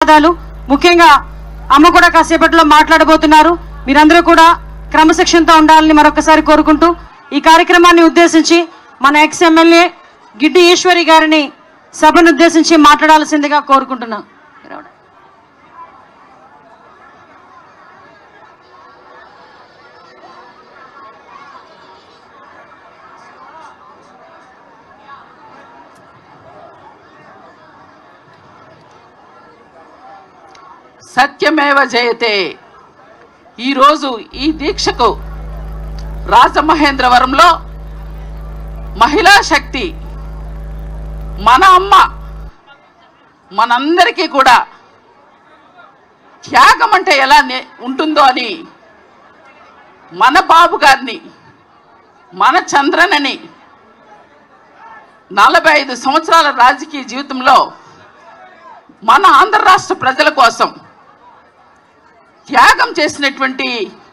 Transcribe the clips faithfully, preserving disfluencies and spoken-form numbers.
ధన్యవాదాలు. ముఖ్యంగా అమ్మ కూడా కాసేపట్లో మాట్లాడబోతున్నారు. మీరందరూ కూడా క్రమశిక్షణతో ఉండాలని మరొకసారి కోరుకుంటూ ఈ కార్యక్రమాన్ని ఉద్దేశించి మన ఎక్స్ ఎమ్మెల్యే గిడ్డి ఈశ్వరి గారిని సభను ఉద్దేశించి మాట్లాడాల్సిందిగా కోరుకుంటున్నాం. సత్యమేవ జయతే. ఈరోజు ఈ దీక్షకు రాజమహేంద్రవరంలో మహిళా శక్తి మన అమ్మ మనందరికీ కూడా త్యాగం అంటే ఎలా ఉంటుందో అని మన బాబు గారిని మన చంద్రనని నలభై ఐదు సంవత్సరాల రాజకీయ జీవితంలో మన ఆంధ్ర రాష్ట్ర ప్రజల కోసం త్యాగం చేసినటువంటి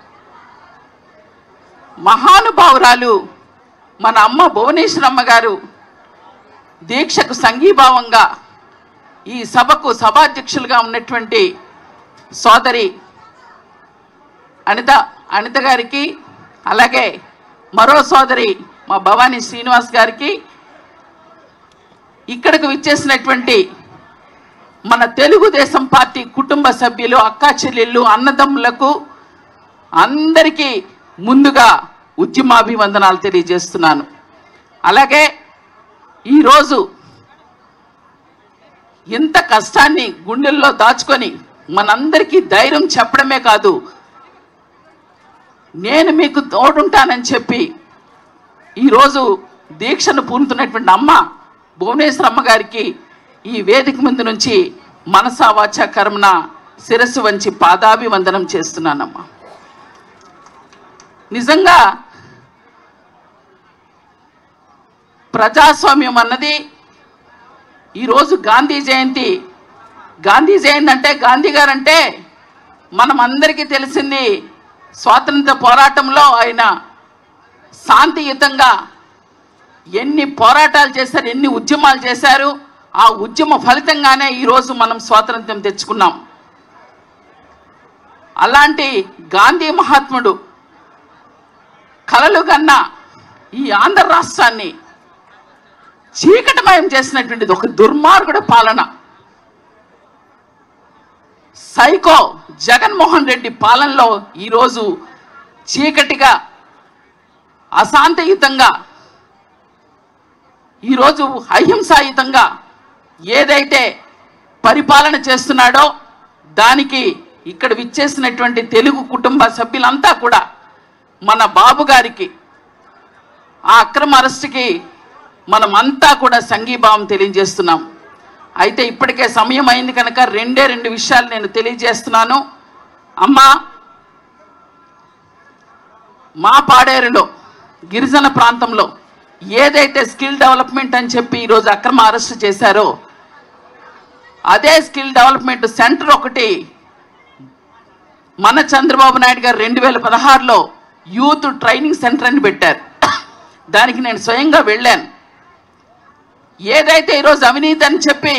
మహానుభావురాలు మన అమ్మ భువనేశ్వరమ్మ గారు దీక్షకు సంఘీభావంగా ఈ సభకు సభాధ్యక్షులుగా ఉన్నటువంటి సోదరి అనిత అనిత గారికి, అలాగే మరో సోదరి మా భవానీ శ్రీనివాస్ గారికి, ఇక్కడికి విచ్చేసినటువంటి మన తెలుగుదేశం పార్టీ కుటుంబ సభ్యులు, అక్కా చెల్లెళ్ళు, అన్నదమ్ములకు అందరికీ ముందుగా ఉద్యమాభివందనాలు తెలియజేస్తున్నాను. అలాగే ఈరోజు ఇంత కష్టాన్ని గుండెల్లో దాచుకొని మనందరికీ ధైర్యం చెప్పడమే కాదు, నేను మీకు తోడుంటానని చెప్పి ఈరోజు దీక్షను పూనుతున్నటువంటి అమ్మ భువనేశ్వరమ్మ గారికి ఈ వేదిక ముందు నుంచి మనసా వాచా కర్మన శిరస్సు వంచి పాదాభివందనం చేస్తున్నానమ్మా. నిజంగా ప్రజాస్వామ్యం అన్నది ఈరోజు గాంధీ జయంతి. గాంధీ జయంతి అంటే గాంధీ గారు అంటే మనం అందరికీ తెలిసింది స్వాతంత్ర పోరాటంలో ఆయన శాంతియుతంగా ఎన్ని పోరాటాలు చేశారు, ఎన్ని ఉద్యమాలు చేశారు. ఆ ఉద్యమ ఫలితంగానే ఈరోజు మనం స్వాతంత్ర్యం తెచ్చుకున్నాం. అలాంటి గాంధీ మహాత్ముడు కలలు కన్న ఈ ఆంధ్ర రాష్ట్రాన్ని చీకటిమయం చేసినటువంటిది ఒక దుర్మార్గుడు పాలన. సైకో జగన్మోహన్ రెడ్డి పాలనలో ఈరోజు చీకటిగా అశాంతియుతంగా ఈరోజు అహింసాయుతంగా ఏదైతే పరిపాలన చేస్తున్నాడో దానికి ఇక్కడ విచ్చేసినటువంటి తెలుగు కుటుంబ సభ్యులంతా కూడా మన బాబు గారికి ఆ అక్రమ అరెస్టుకి మనం అంతా కూడా సంఘీభావం తెలియజేస్తున్నాం. అయితే ఇప్పటికే సమయం అయింది కనుక రెండే రెండు విషయాలు నేను తెలియజేస్తున్నాను. అమ్మా, మా పాడేరులో గిరిజన ప్రాంతంలో ఏదైతే స్కిల్ డెవలప్మెంట్ అని చెప్పి ఈరోజు అక్రమ అరెస్టు చేశారో అదే స్కిల్ డెవలప్మెంట్ సెంటర్ ఒకటి మన చంద్రబాబు నాయుడు గారు రెండు వేల పదహారులో యూత్ ట్రైనింగ్ సెంటర్ అని పెట్టారు. దానికి నేను స్వయంగా వెళ్ళాను. ఏదైతే ఈరోజు అవినీతి అని చెప్పి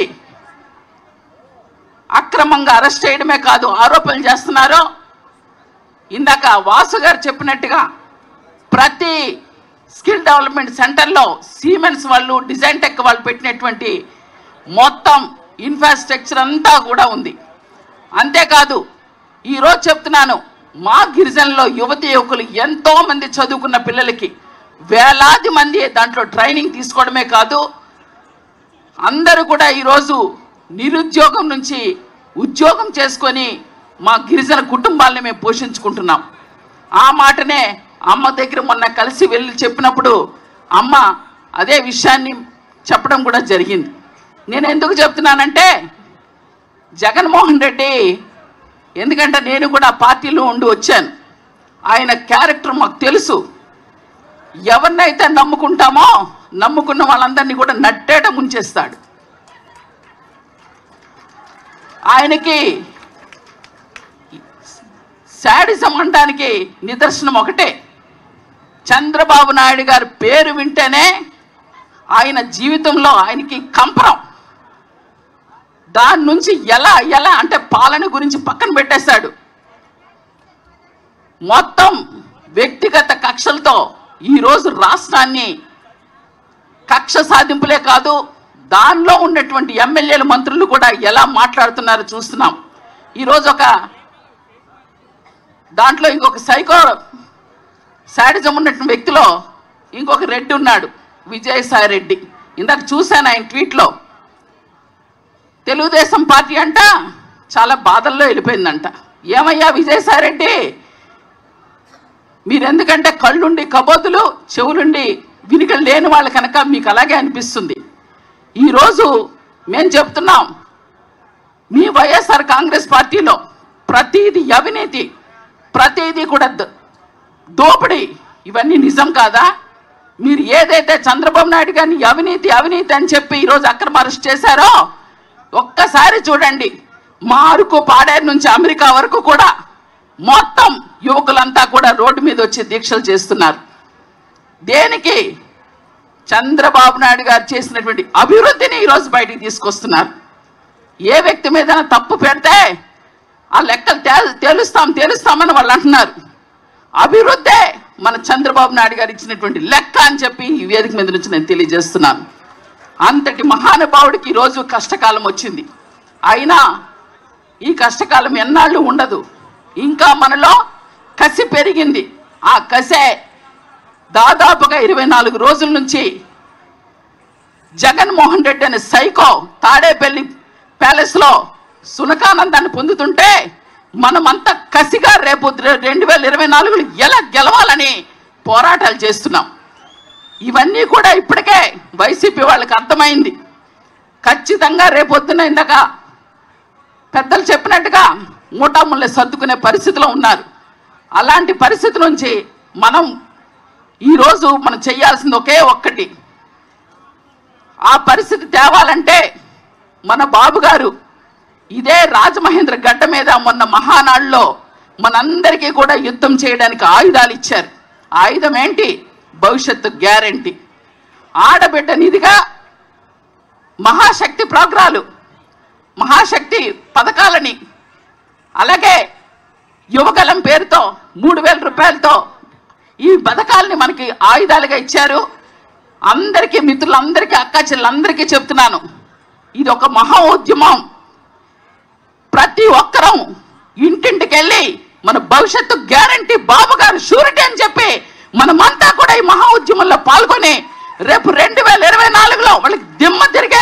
అక్రమంగా అరెస్ట్ చేయడమే కాదు ఆరోపణలు చేస్తున్నారో, ఇందాక వాసు గారు చెప్పినట్టుగా ప్రతి స్కిల్ డెవలప్మెంట్ సెంటర్లో సీమెన్స్ వాళ్ళు, డిజైన్ టెక్ వాళ్ళు పెట్టినటువంటి మొత్తం ఇన్ఫ్రాస్ట్రక్చర్ అంతా కూడా ఉంది. అంతేకాదు ఈరోజు చెప్తున్నాను, మా గిరిజనలో యువతి యువకులు ఎంతో మంది చదువుకున్న పిల్లలకి వేలాది మంది దాంట్లో ట్రైనింగ్ తీసుకోవడమే కాదు, అందరూ కూడా ఈరోజు నిరుద్యోగం నుంచి ఉద్యోగం చేసుకొని మా గిరిజన కుటుంబాలని మేము పోషించుకుంటున్నాం. ఆ మాటనే అమ్మ దగ్గర మొన్న కలిసి వెళ్ళి చెప్పినప్పుడు అమ్మ అదే విషయాన్ని చెప్పడం కూడా జరిగింది. నేను ఎందుకు చెప్తున్నానంటే జగన్మోహన్ రెడ్డి, ఎందుకంటే నేను కూడా పార్టీలో ఉండి వచ్చాను, ఆయన క్యారెక్టర్ మాకు తెలుసు. ఎవరినైతే నమ్ముకుంటామో నమ్ముకున్న వాళ్ళందరినీ కూడా నట్టేట ముంచేస్తాడు. ఆయనకి శాడిజం అనడానికి నిదర్శనం ఒకటే, చంద్రబాబు నాయుడు గారి పేరు వింటేనే ఆయన జీవితంలో ఆయనకి కంపరం. దాని నుంచి ఎలా ఎలా అంటే పాలన గురించి పక్కన పెట్టేశాడు. మొత్తం వ్యక్తిగత కక్షలతో ఈరోజు రాష్ట్రాన్ని కక్ష సాధింపులే కాదు, దానిలో ఉన్నటువంటి ఎమ్మెల్యేలు మంత్రులు కూడా ఎలా మాట్లాడుతున్నారో చూస్తున్నాం. ఈరోజు ఒక దాంట్లో ఇంకొక సైకో శాడిజం ఉన్నటువంటి వ్యక్తిలో ఇంకొక రెడ్డి ఉన్నాడు, విజయసాయి రెడ్డి. ఇందాక చూశాను ఆయన ట్వీట్లో. తెలుగుదేశం పార్టీ అంట చాలా బాధల్లో వెళ్ళిపోయిందంట. ఏమయ్యా విజయసాయి రెడ్డి, మీరెందుకంటే కళ్ళుండి కబోతులు, చెవులుండి వినికలు లేని వాళ్ళు కనుక మీకు అలాగే అనిపిస్తుంది. ఈరోజు మేము చెప్తున్నాం, మీ వైఎస్ఆర్ కాంగ్రెస్ పార్టీలో ప్రతిదీ అవినీతి, ప్రతిదీ కూడా దోపిడీ, ఇవన్నీ నిజం కాదా? మీరు ఏదైతే చంద్రబాబు నాయుడు గారిని అవినీతి అవినీతి అని చెప్పి ఈరోజు అక్రమ అరెస్ట్ చేశారో ఒక్కసారి చూడండి. మా అరకు పాడేరు నుంచి అమెరికా వరకు కూడా మొత్తం యువకులంతా కూడా రోడ్డు మీద వచ్చి దీక్షలు చేస్తున్నారు. దేనికి? చంద్రబాబు నాయుడు గారు చేసినటువంటి అభివృద్ధిని ఈరోజు బయటికి తీసుకొస్తున్నారు. ఏ వ్యక్తి మీద తప్పు పెడితే ఆ లెక్కలు తే తేలుస్తాం తేలుస్తామని వాళ్ళు అంటున్నారు. అభివృద్ధే మన చంద్రబాబు నాయుడు గారు ఇచ్చినటువంటి లెక్క అని చెప్పి ఈ వేదిక మీద నుంచి నేను తెలియజేస్తున్నాను. అంతటి మహానుభావుడికి ఈరోజు కష్టకాలం వచ్చింది. అయినా ఈ కష్టకాలం ఎన్నాళ్ళు ఉండదు. ఇంకా మనలో కసి పెరిగింది. ఆ కసే దాదాపుగా ఇరవై నాలుగు రోజుల నుంచి జగన్మోహన్ రెడ్డి అనే సైకో తాడేపల్లి ప్యాలెస్లో సునకానందాన్ని పొందుతుంటే మనమంతా కసిగా రేపు రెండు వేల ఇరవై నాలుగులో ఎలా గెలవాలని పోరాటాలు చేస్తున్నాం. ఇవన్నీ కూడా ఇప్పటికే వైసీపీ వాళ్ళకి అర్థమైంది. ఖచ్చితంగా రేపొద్దున ఇందాక పెద్దలు చెప్పినట్టుగా మూటాముళ్ళే సర్దుకునే పరిస్థితిలో ఉన్నారు. అలాంటి పరిస్థితి నుంచి మనం ఈరోజు మనం చేయాల్సింది ఒకే ఒక్కటి. ఆ పరిస్థితి తేవాలంటే మన బాబు గారు ఇదే రాజమహేంద్ర గడ్డ మీద మొన్న మహానాడులో మనందరికీ కూడా యుద్ధం చేయడానికి ఆయుధాలు ఇచ్చారు. ఆయుధం ఏంటి? భవిష్యత్తు గ్యారంటీ. ఆడబిడ్డ నిధిగా మహాశక్తి ప్రోగ్రాలు, మహాశక్తి పథకాలని, అలాగే యువగలం పేరుతో మూడు వేల రూపాయలతో ఈ పథకాలని మనకి ఆయుధాలుగా ఇచ్చారు. అందరికీ మిత్రులందరికీ అక్క చెల్లెలందరికీ చెప్తున్నాను, ఇది ఒక మహా ఉద్యమం. ప్రతి ఒక్కరం ఇంటింటికి వెళ్ళి మన భవిష్యత్తు గ్యారంటీ బాబు గారు షూరిటీ అని చెప్పి మనమంతా కూడా ఈ మహా ఉద్యమంలో పాల్గొని రేపు రెండు వేల ఇరవై నాలుగులో వాళ్ళకి దిమ్మ తిరిగే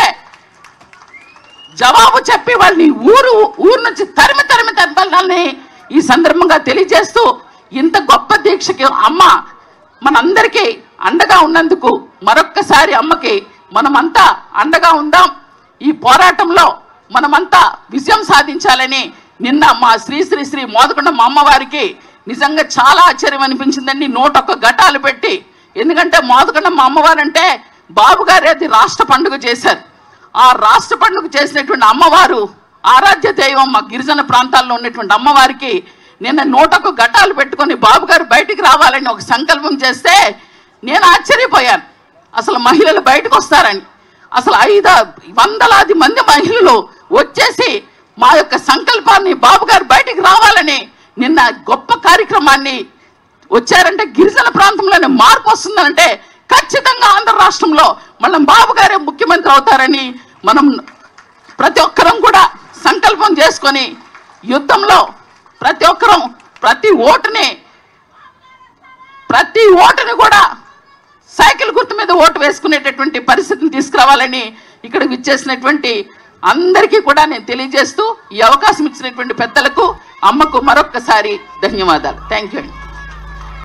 జవాబు చెప్పి వాళ్ళని ఊరు ఊరు నుంచి తరిమి తరిమి తరిపాలని ఈ సందర్భంగా తెలియజేస్తూ, ఇంత గొప్ప దీక్షకి అమ్మ మనందరికీ అండగా ఉన్నందుకు మరొక్కసారి అమ్మకి మనమంతా అండగా ఉందాం. ఈ పోరాటంలో మనమంతా విజయం సాధించాలని నిన్న మా శ్రీ శ్రీ శ్రీ మోదకొండమ్మ అమ్మవారికి నిజంగా చాలా ఆశ్చర్యం అనిపించిందండి. నూట ఒక్క ఘటాలు పెట్టి, ఎందుకంటే మోదకొండమ్మ అమ్మవారు అంటే బాబు గారు అది రాష్ట్ర పండుగ చేశారు. ఆ రాష్ట్ర పండుగ చేసినటువంటి అమ్మవారు ఆరాధ్య దైవం మా గిరిజన ప్రాంతాల్లో ఉన్నటువంటి అమ్మవారికి నిన్న నూట ఒక్క ఘటాలు పెట్టుకొని బాబు గారు బయటికి రావాలని ఒక సంకల్పం చేస్తే నేను ఆశ్చర్యపోయాను. అసలు మహిళలు బయటకు వస్తారని, అసలు ఐదు వందలాది మంది మహిళలు వచ్చేసి మా యొక్క సంకల్పాన్ని బాబు గారు బయటికి రావాలని నిన్న గొప్ప కార్యక్రమాన్ని వచ్చారంటే గిరిజన ప్రాంతంలోనే మార్పు వస్తుందంటే ఖచ్చితంగా ఆంధ్ర రాష్ట్రంలో మనం బాబు గారే ముఖ్యమంత్రి అవుతారని మనం ప్రతి ఒక్కరం కూడా సంకల్పం చేసుకొని యుద్ధంలో ప్రతి ఒక్కరం ప్రతి ఓటుని ప్రతి ఓటుని కూడా సైకిల్ గుర్తు మీద ఓటు వేసుకునేటటువంటి పరిస్థితిని తీసుకురావాలని ఇక్కడ విచ్చేసినటువంటి అందరికీ కూడా నేను తెలియజేస్తూ ఈ అవకాశం ఇచ్చినటువంటి పెద్దలకు అమ్మకు మరొక్కసారి ధన్యవాదాలు. థ్యాంక్ యూ అండి.